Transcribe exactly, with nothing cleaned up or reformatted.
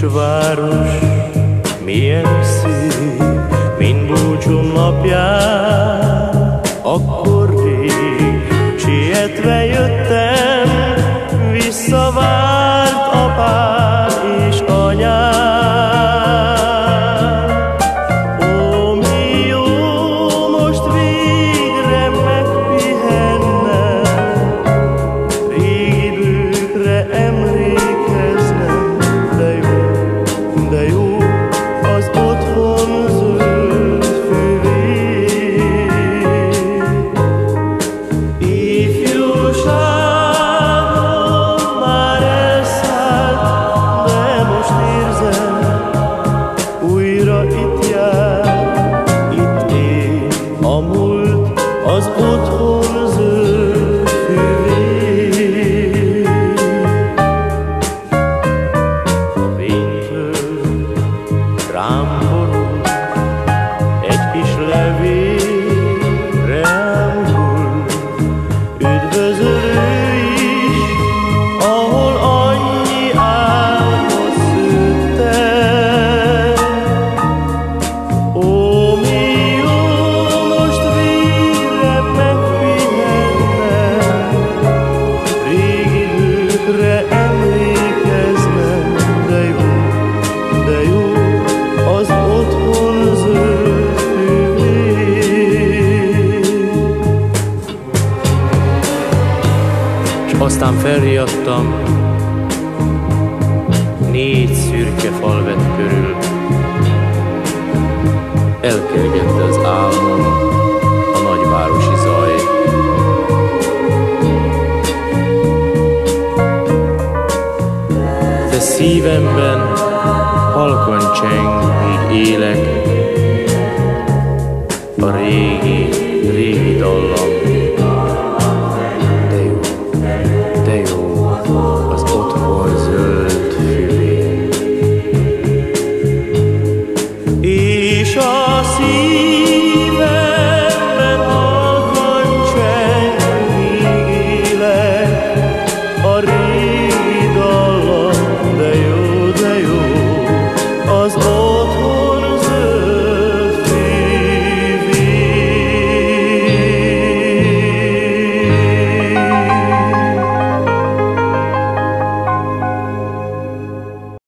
kisváros milyen szép, mint búcsúm napján. Akkor rég sietve jöttem, visszavárt apám és anyám. Ó, mi jó most végre megpihennem, régi időkre emlékeznem. De jó, de jó az otthon zöld füvé. Ifjúságom már elszállt, de most érzem, újra itt jár, itt él a múlt, az otthon zöld füvé. A fénytől rám borul, egy kis levélre ámul, üdvözölő is, ahol annyi álmot szőttem. Ó, mi jó most végre megpihennem, régi időkre emlékeznem. De jó, de jó az otthon zöld füvé. S aztán felriadtam, négy szürke fal vett körül. Elkergette az álmom a nagyvárosi zaj. De szívemben halkan cseng, míg élek, a régi, régi dallam.